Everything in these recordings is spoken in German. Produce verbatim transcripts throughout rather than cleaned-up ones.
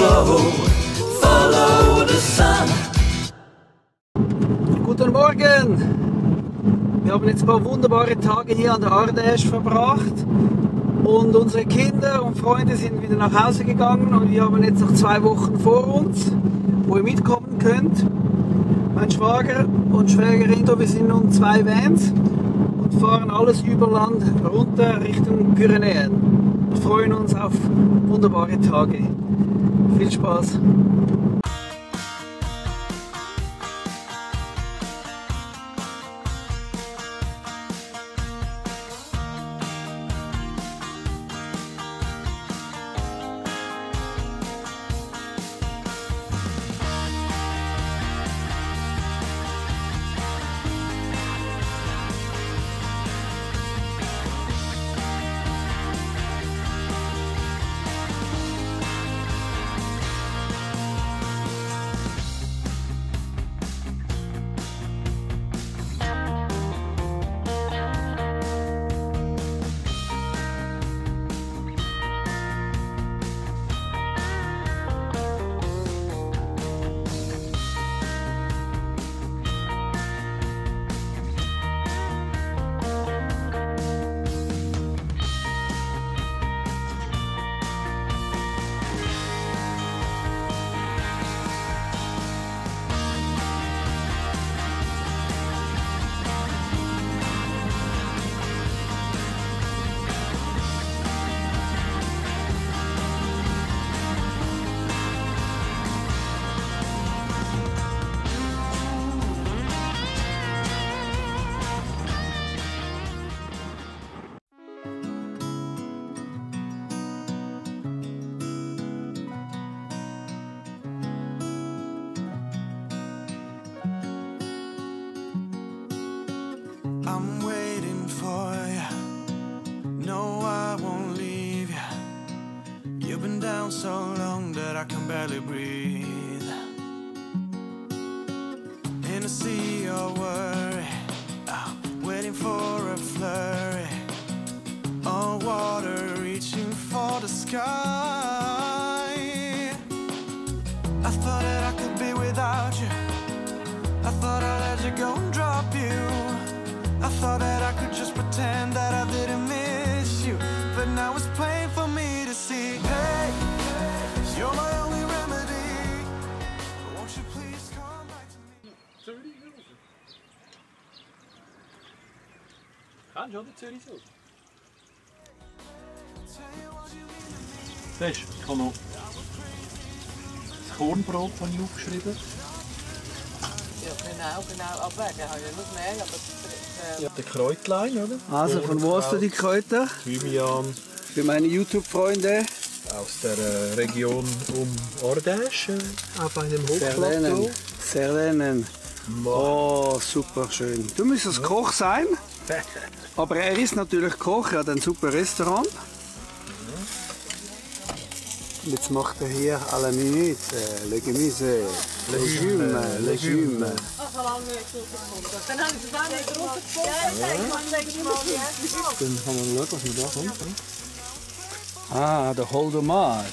flow, follow the sun. Guten Morgen! Wir haben jetzt ein paar wunderbare Tage hier an der Ardèche verbracht und unsere Kinder und Freunde sind wieder nach Hause gegangen und wir haben jetzt noch zwei Wochen vor uns, wo ihr mitkommen könnt. Mein Schwager und Schwägerin, wir sind nun zwei Vans und fahren alles über Land runter Richtung Pyrenäen und freuen uns auf wunderbare Tage. Viel Spaß! I'm waiting for you. No, I won't leave you. You've been down so long that I can barely breathe. In a sea of worry, oh, waiting for a flurry. All water reaching for the sky. I thought that I could be without you. I thought I'd let you go and drop you. I thought that I could just pretend that I didn't miss you. But now it's plain for me to see. Hey, you're my only remedy. Won't you please come back to me? Kannst du, oder? Zürich so. Siehst du, ich habe noch das Kornbrot habe ich aufgeschrieben. Ja, genau, genau. Abwägen habe ich noch mehr, aber... Ja, der Kräutlein, oder? Also von wo hast du die Kräuter? Thymian. Für meine YouTube-Freunde. Aus der äh, Region um Ardèche, auf einem Serlenen. Hochplateau. Serlenen. Oh, super schön. Du müsstest ja. Koch sein. Aber er ist natürlich Koch, er hat ein super Restaurant. Jetzt macht er hier à la minute, le gemüse, Legume, Legume. Dann habe ich es auch nicht rausgefunden. Dann kann man schauen, was man da kommt. Ah, der Holdomat.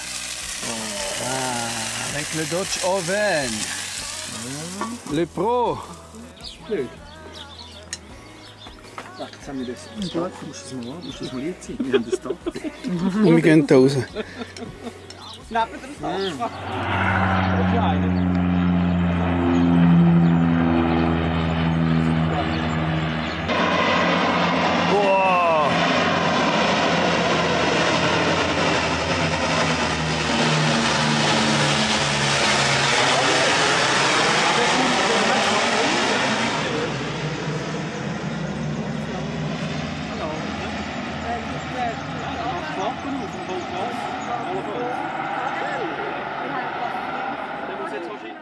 Ah, avec le Dodge Oven. Le Pro. Jetzt haben wir das. Du musst das mal an, du musst das mal jetzt sein. Wir haben das da. Und wir gehen da raus. Neben dem Sofa. Wow. Der muss jetzt wahrscheinlich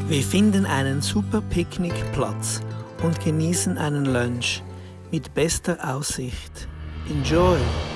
Wir finden einen super Picknickplatz und genießen einen Lunch mit bester Aussicht. Enjoy!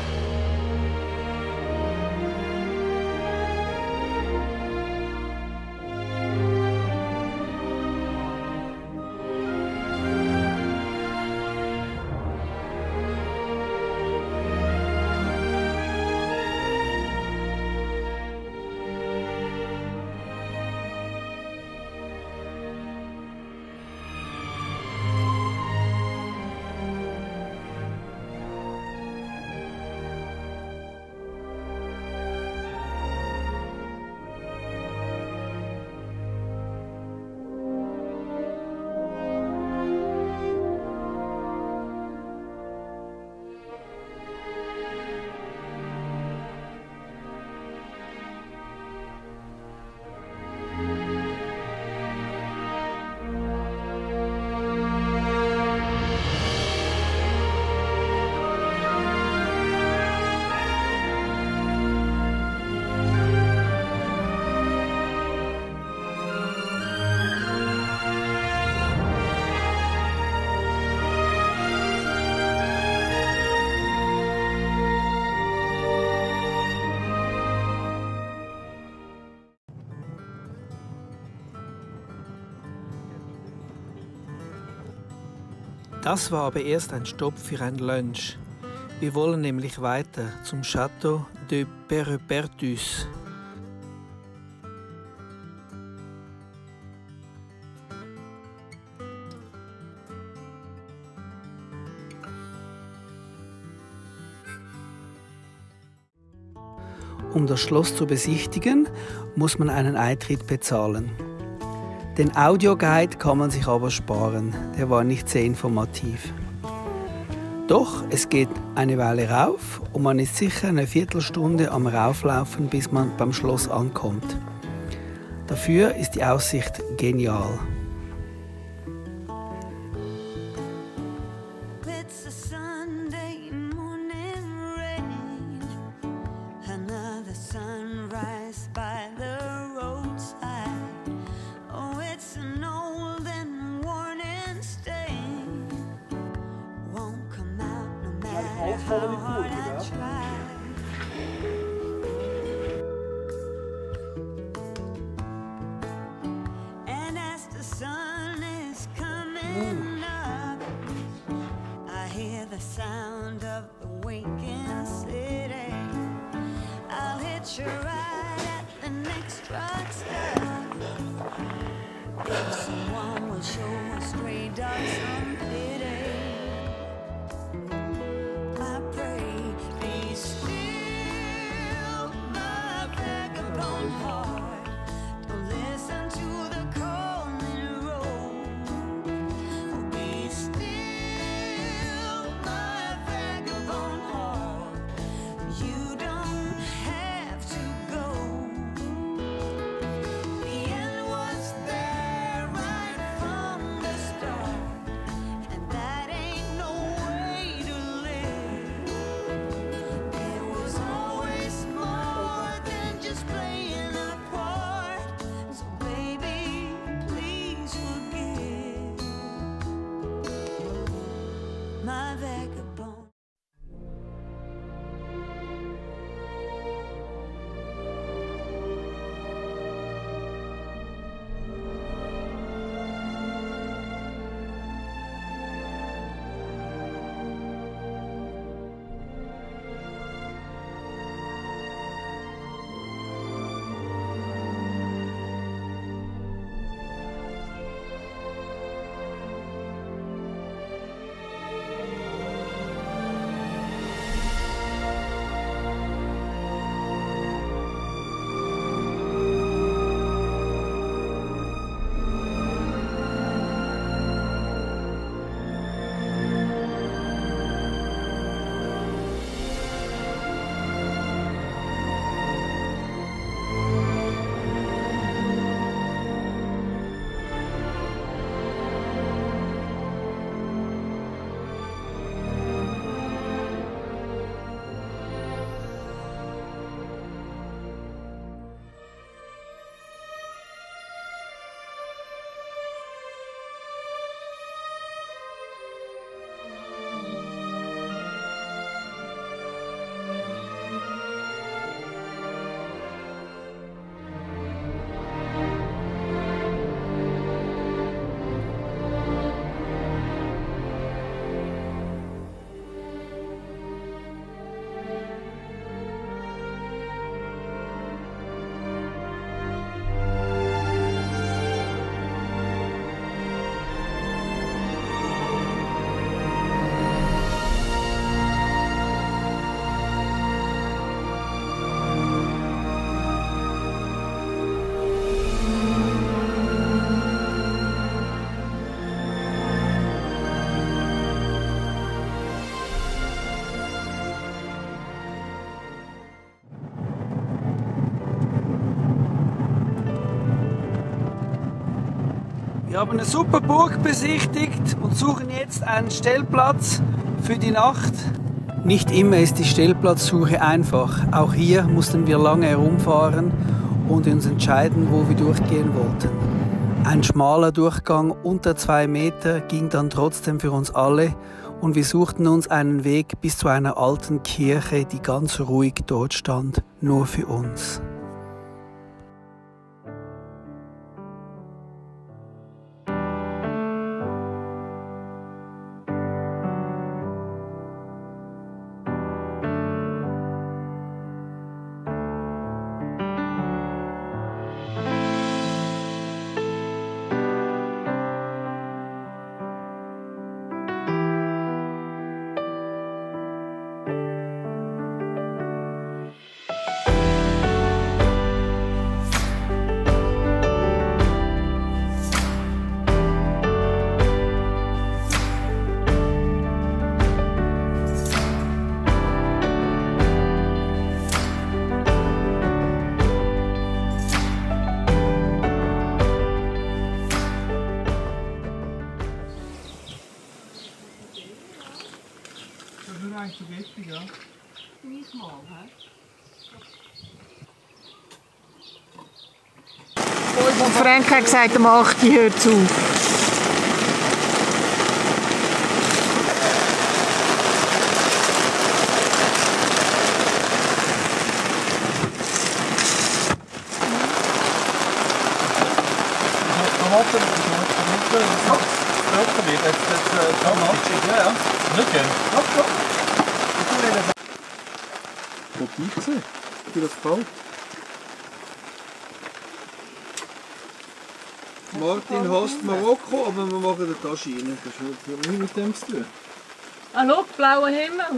Das war aber erst ein Stopp für ein Lunch. Wir wollen nämlich weiter zum Château de Pérepertus. Um das Schloss zu besichtigen, muss man einen Eintritt bezahlen. Den Audioguide kann man sich aber sparen, der war nicht sehr informativ. Doch, es geht eine Weile rauf und man ist sicher eine Viertelstunde am Rauflaufen, bis man beim Schloss ankommt. Dafür ist die Aussicht genial. And as the sun is coming up, I hear the sound of the waking city. I'll hitch a ride at the next truck stop. Someone will show a stray dog some pity. I pray, be still, my vagabond heart. Don't listen to the calling road. Be still, my vagabond heart. You don't have to go. The end was there right from the start, and that ain't no way to live. It was always more than just playing a Wir haben eine super Burg besichtigt und suchen jetzt einen Stellplatz für die Nacht. Nicht immer ist die Stellplatzsuche einfach. Auch hier mussten wir lange herumfahren und uns entscheiden, wo wir durchgehen wollten. Ein schmaler Durchgang unter zwei Meter ging dann trotzdem für uns alle und wir suchten uns einen Weg bis zu einer alten Kirche, die ganz ruhig dort stand, nur für uns. Und Frank hat gesagt, um acht Uhr hört zu. Notizen für das Fall. Martin hasst Marokko, aber wir machen eine Tasche rein. Das hat nichts mit dem zu tun. Ah, schau, blauer Himmel.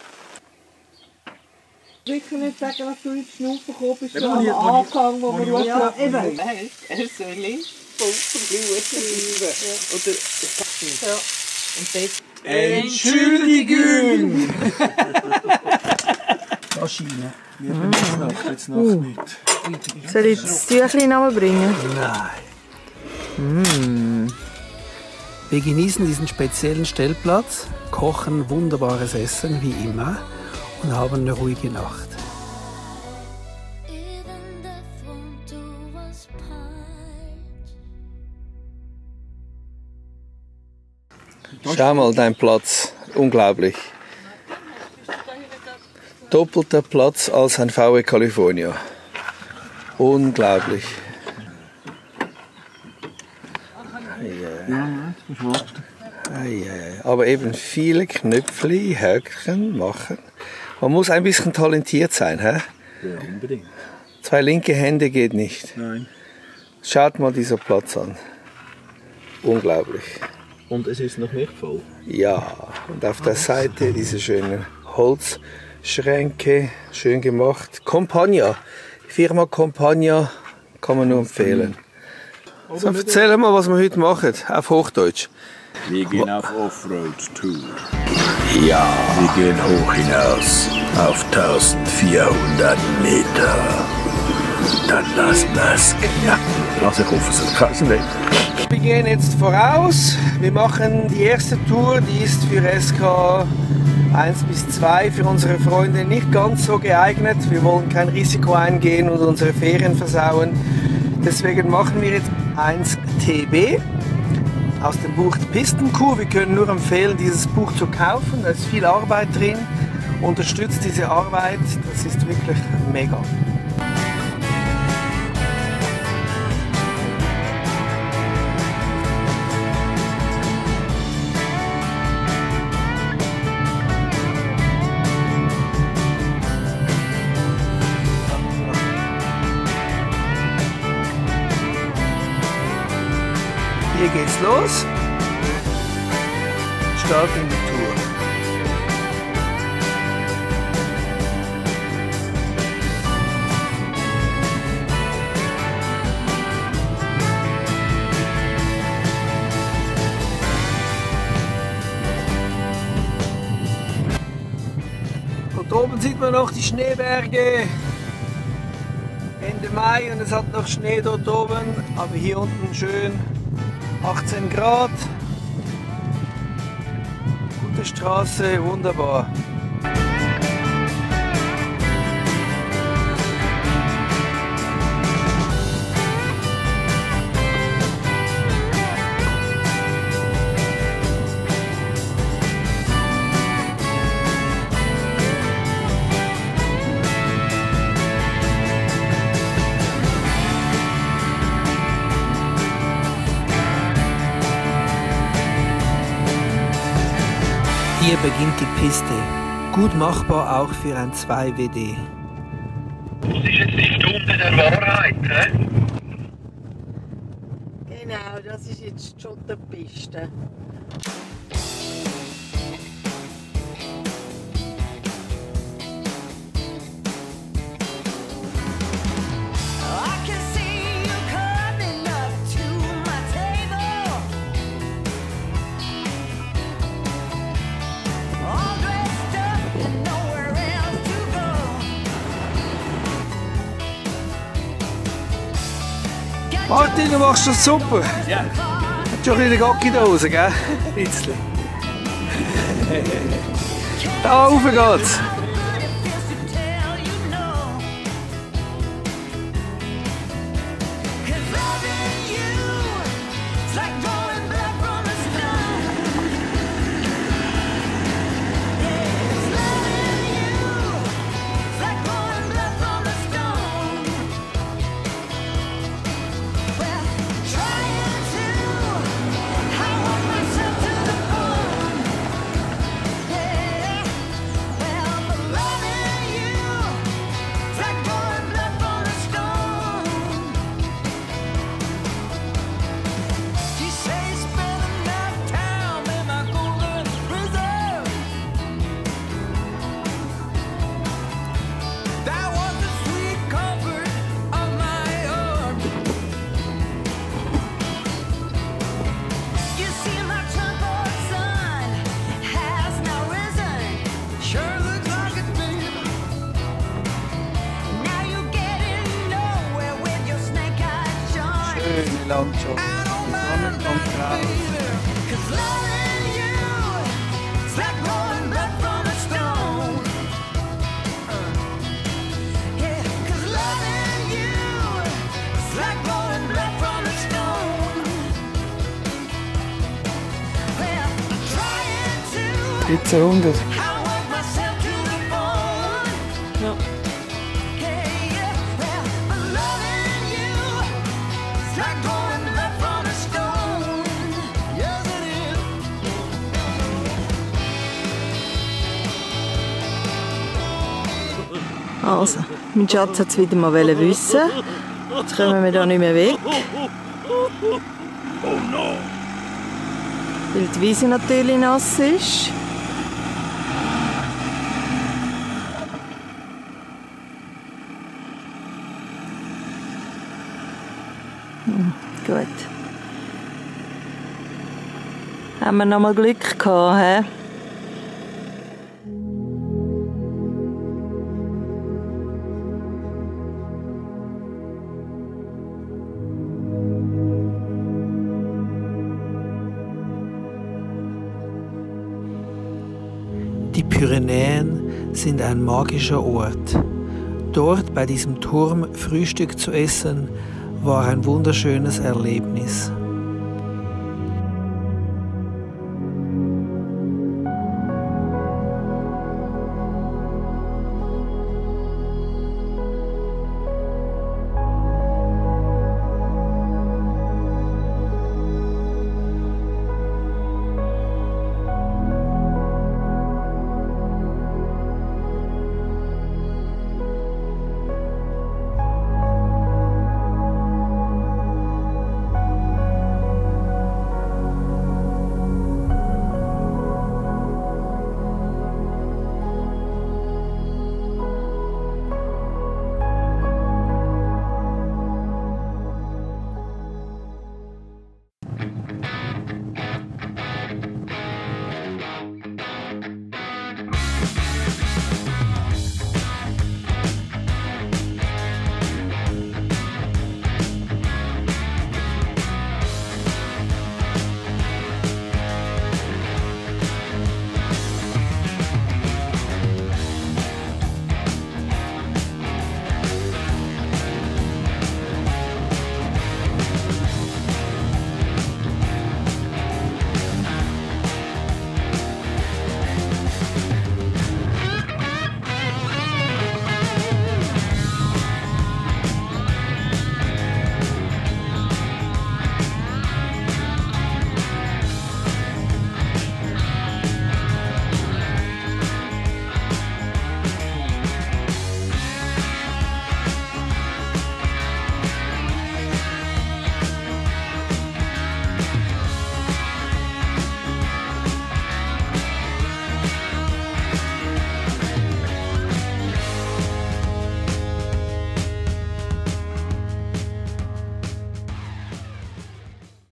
Sicher nicht sagen, was du ins Schnaufen gekommen bist, Eben, so am wo ich- wo ich- Anfang, wo wo wir ich- ja, eben. Er soll links voll verblusen. Oder ja. Und dort Entschuldigung! Tasche rein. Wir haben jetzt Nacht, jetzt Nacht nicht. Soll ich das Tüchlein noch bringen? Nein. Wir genießen diesen speziellen Stellplatz, kochen wunderbares Essen wie immer und haben eine ruhige Nacht. Even death won't do us part. Schau mal dein Platz, unglaublich. Doppelter Platz als ein V W California. Unglaublich. Eieiei. Aber eben viele Knöpfli, Höckchen machen. Man muss ein bisschen talentiert sein, hä? Ja, unbedingt. Zwei linke Hände geht nicht. Nein. Schaut mal dieser Platz an. Unglaublich. Und es ist noch nicht voll. Ja, und auf der Seite diese schönen Holzschränke, schön gemacht. Compagna, Firma Compagna, kann man nur empfehlen. So, erzähl mal, was wir heute machen, auf Hochdeutsch. Wir gehen auf Offroad-Tour. Ja. Wir gehen hoch hinaus auf eintausendvierhundert Meter. Dann lassen wir es knacken. Also ich hoffe, es kratzen nicht. Wir gehen jetzt voraus. Wir machen die erste Tour, die ist für S K eins bis zwei für unsere Freunde nicht ganz so geeignet. Wir wollen kein Risiko eingehen und unsere Ferien versauen. Deswegen machen wir jetzt eins T B aus dem Buch Pistenkuh. Wir können nur empfehlen, dieses Buch zu kaufen. Da ist viel Arbeit drin. Unterstützt diese Arbeit. Das ist wirklich mega. Hier geht's los. Starten die Tour. Und oben sieht man noch die Schneeberge. Ende Mai und es hat noch Schnee dort oben, aber hier unten schön achtzehn Grad. Gute Straße, wunderbar. Hier beginnt die Piste. Gut machbar auch für ein zwei W D. Das ist jetzt die Stunde der Wahrheit, hä? Genau, das ist jetzt schon die Piste. Martin, du machst das super. Ja. Hat schon ein bisschen Gacki in der Hose, gell? Ein bisschen. Da rauf geht's. Schöne Landschaft. Die Sonne kommt raus. dreizehnhundert. Ja. Also, mein Schatz hat es wieder mal wissen. Jetzt kommen wir da nicht mehr weg. Oh no! Weil die Wiese natürlich nass ist. Hm, gut. Haben wir noch mal Glück gehabt, hä? Die Pyrenäen sind ein magischer Ort. Dort bei diesem Turm Frühstück zu essen, war ein wunderschönes Erlebnis.